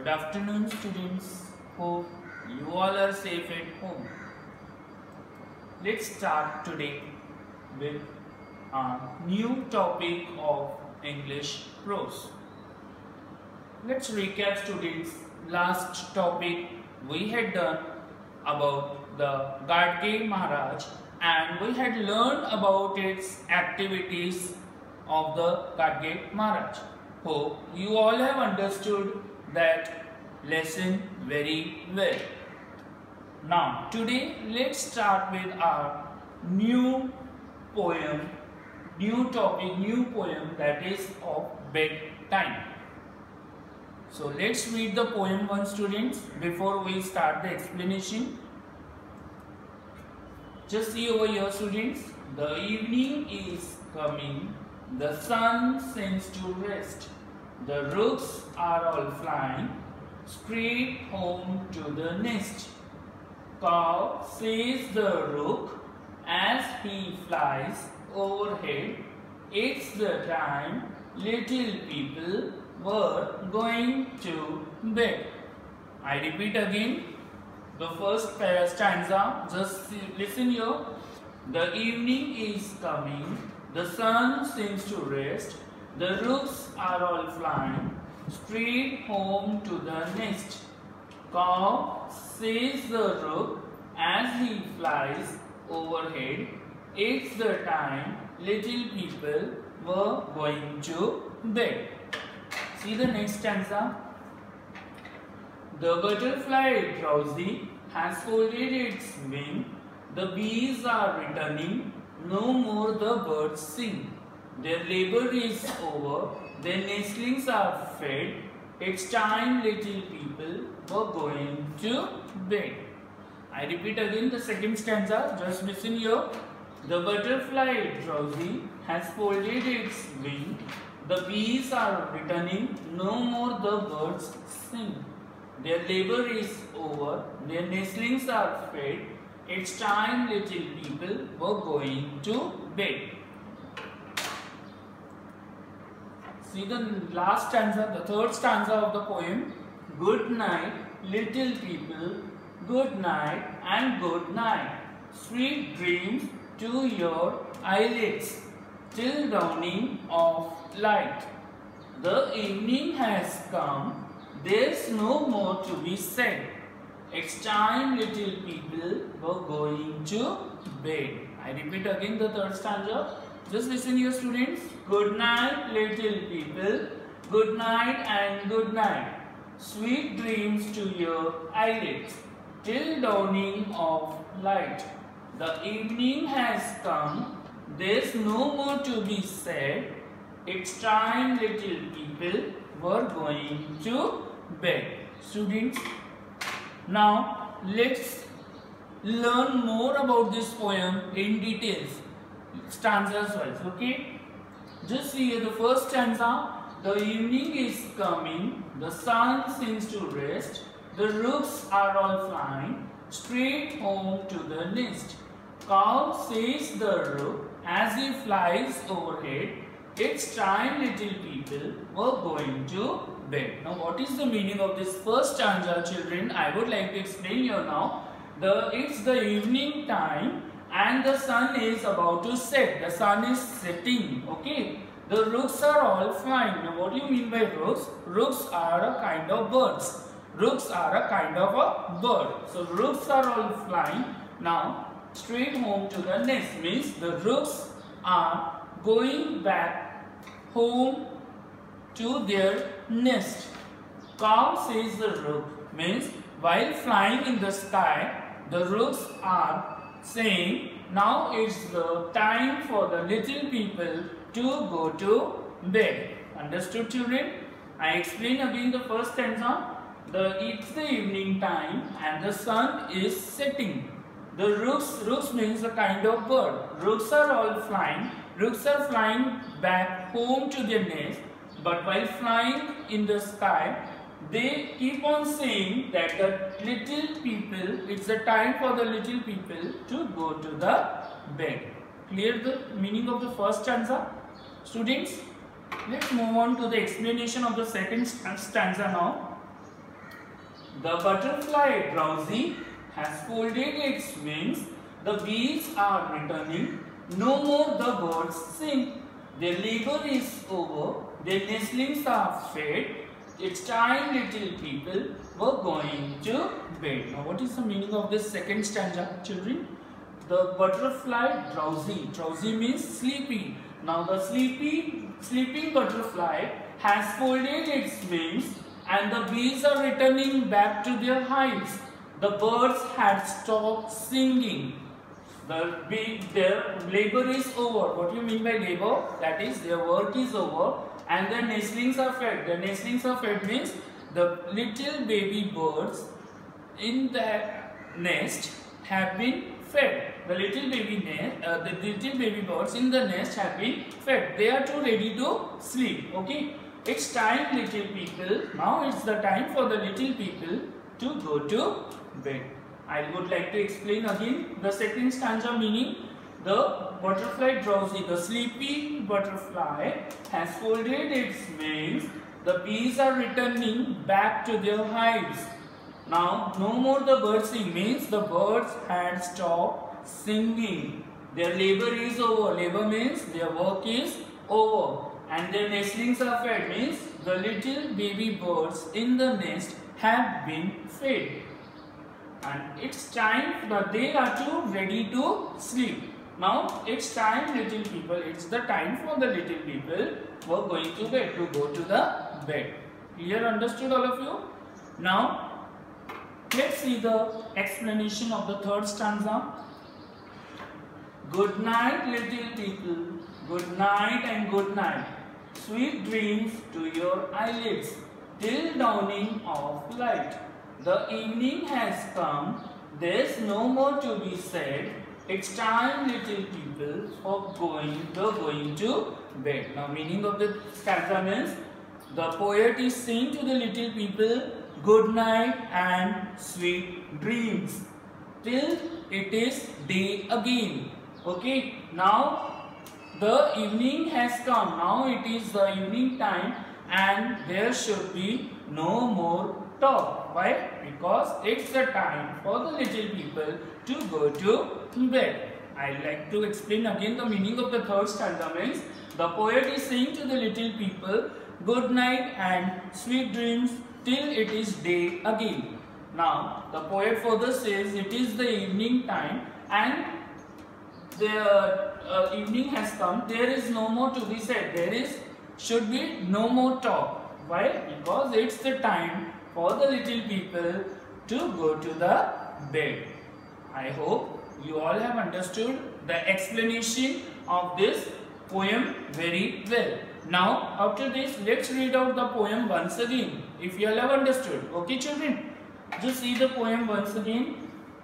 Good afternoon, students. Hope you all are safe at home. Let's start today with a new topic of English prose. Let's recap, students. Last topic we had done about the Gadge Maharaj, and we had learned about its activities of the Gadge Maharaj. Hope you all have understood that lesson very well. Now today let's start with our new poem, new topic, new poem, that is of bedtime. So let's read the poem once, students, before we start the explanation. Just see over here, students. The evening is coming, the sun seems to rest. The rooks are all flying straight home to the nest. Cow, says the rook, as he flies overhead, it's the time little people were going to bed. I repeat again the first stanza. Just listen here. The evening is coming, the sun seems to rest. The rooks are all flying straight home to the nest. Cow, says the rook, as he flies overhead, it's the time little people were going to bed. See the next stanza. The butterfly drowsy has folded its wing. The bees are returning, no more the birds sing. Their labor is over, their nestlings are fed. It's time little people were going to bed. I repeat again the second stanza. Just listen here. The butterfly drowsy has folded its wing. The bees are returning, no more the birds sing. Their labor is over, their nestlings are fed. It's time little people were going to bed. See the last stanza, the third stanza of the poem. Good night, little people, good night and good night. Sweet dreams to your eyelids, till dawning of light. The evening has come, there's no more to be said. It's time little people were going to bed. I repeat again the third stanza. Just listen here, students. Good night, little people. Good night and good night. Sweet dreams to your eyelids, till dawning of light. The evening has come, there's no more to be said. It's time little people were going to bed. Students, now let's learn more about this poem in details. Stanzas wise, okay? Just see here the first stanza. The evening is coming, the sun seems to rest. The rooks are all flying straight home to the nest. Cow, says the rook, as he flies overhead, it's time little people were going to bed. Now what is the meaning of this first stanza, children? I would like to explain here now. It's the evening time and the sun is about to set. The sun is setting, okay? The rooks are all flying. Now what do you mean by rooks? Rooks are a kind of birds. Rooks are a kind of a bird. So rooks are all flying now straight home to the nest, means the rooks are going back home to their nest. Cow, says the rook, means while flying in the sky, the rooks are saying now it's the time for the little people to go to bed. Understood, children? I explain again the first stanza. It's the evening time and the sun is setting. The rooks means a kind of bird. Rooks are all flying. Rooks are flying back home to their nest. But while flying in the sky, they keep on saying that the little people, it's the time for the little people to go to the bed. Clear the meaning of the first stanza? Students, let's move on to the explanation of the second stanza now. The butterfly, drowsy, has folded its wings. The bees are returning. No more the birds sing. Their labor is over. Their nestlings are fed. It's time, little people were going to bed. Now, what is the meaning of this second stanza, children? The butterfly, drowsy. Drowsy means sleepy. Now, the sleeping butterfly has folded its wings, and the bees are returning back to their hives. The birds had stopped singing. Their labor is over. What do you mean by labor? That is, their work is over and their nestlings are fed. The nestlings are fed means the little baby birds in their nest have been fed. The little baby birds in the nest have been fed. They are too ready to sleep. Okay. It's time, little people. Now it's the time for the little people to go to bed. I would like to explain again the second stanza meaning. The butterfly drowsy, the sleepy butterfly has folded its wings. The bees are returning back to their hives. Now, no more the birds sing means the birds had stopped singing. Their labor is over. Labor means their work is over. And their nestlings are fed means the little baby birds in the nest have been fed. And it's time that they are too ready to sleep. Now it's time, little people, it's the time for the little people who are going to bed, to go to the bed. Clear? Understood all of you? Now let's see the explanation of the third stanza. Good night, little people. Good night and good night. Sweet dreams to your eyelids till dawning of light. The evening has come. There's no more to be said. It's time, little people, for going to bed. Now, meaning of the stanza means the poet is saying to the little people, good night and sweet dreams till it is day again. Okay. Now the evening has come. Now it is the evening time and there should be no more talk. Why? Because it's the time for the little people to go to bed. I like to explain again the meaning of the third stanza means the poet is saying to the little people, good night and sweet dreams till it is day again. Now the poet further says it is the evening time and the evening has come. There is no more to be said. Should be no more talk. Why? Because it's the time for the little people to go to the bed. I hope you all have understood the explanation of this poem very well. Now after this, let's read out the poem once again, if you all have understood. Okay children, just see the poem once again.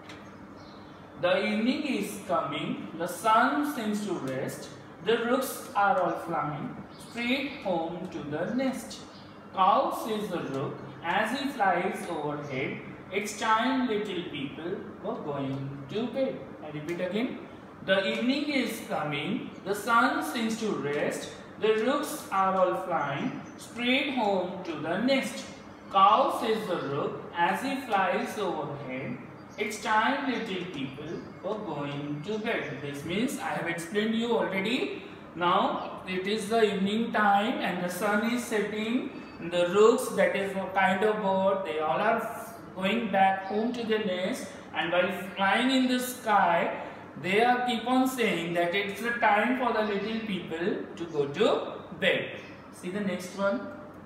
The evening is coming, the sun seems to rest, the rooks are all flying straight home to the nest. Cow, says the rook as he flies overhead, it's time, little people were going to bed. I repeat again. The evening is coming, the sun seems to rest, the rooks are all flying straight home to the nest. Cow, says the rook as he flies overhead, it's time, little people were going to bed. This means I have explained you already. Now it is the evening time and the sun is setting. The rooks, that is a kind of bird, they all are going back home to their nest, and while flying in the sky, they are keep on saying that it's the time for the little people to go to bed. See the next one.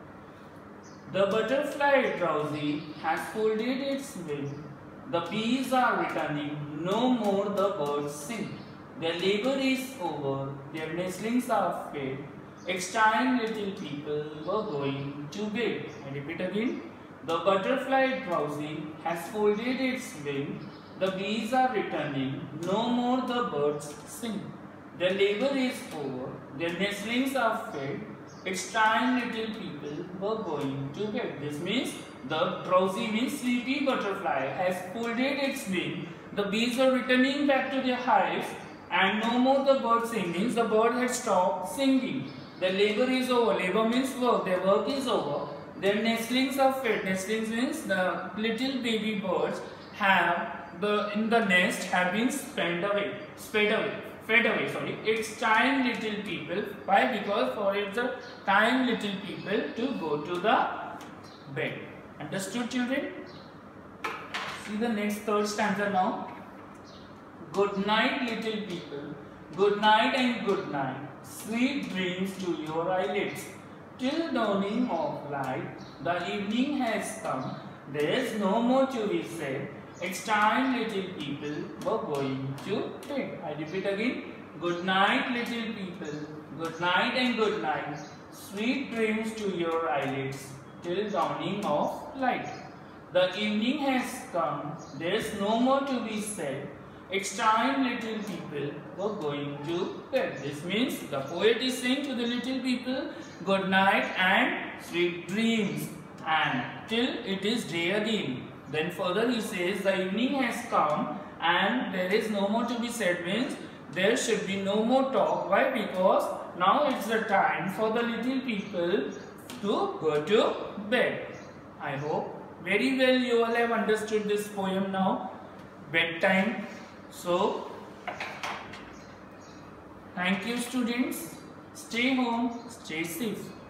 The butterfly drowsy has folded its wing. The bees are returning, no more the birds sing. Their labor is over, their nestlings are fed. It's time, little people were going to bed. I repeat again. The butterfly drowsy has folded its wing. The bees are returning, no more the birds sing. Their labor is over, their nestlings are fed. It's time, little people were going to bed. This means the drowsy means sleepy butterfly has folded its wing. The bees are returning back to their hives and no more the bird sing means the bird has stopped singing. Their labor is over. Labor means work. Their work is over. Their nestlings are fed. Nestlings means the little baby birds in the nest have been fed away. Sorry, it's time little people. Why? Because for it's a time little people to go to the bed. Understood, children? See the next third stanza now. Good night, little people. Good night and good night. Sweet dreams to your eyelids. Till dawning of light, the evening has come. There is no more to be said. It's time, little people, we're going to bed. I repeat again. Good night, little people. Good night and good night. Sweet dreams to your eyelids. Till dawning of light. The evening has come. There is no more to be said. It's time, little people, we're going to bed. This means the poet is saying to the little people, good night and sweet dreams, and till it is day again. Then further he says the evening has come and there is no more to be said, means there should be no more talk. Why? Because now it's the time for the little people to go to bed. I hope very well you all have understood this poem now. Bedtime. So, thank you students. Stay home, stay safe.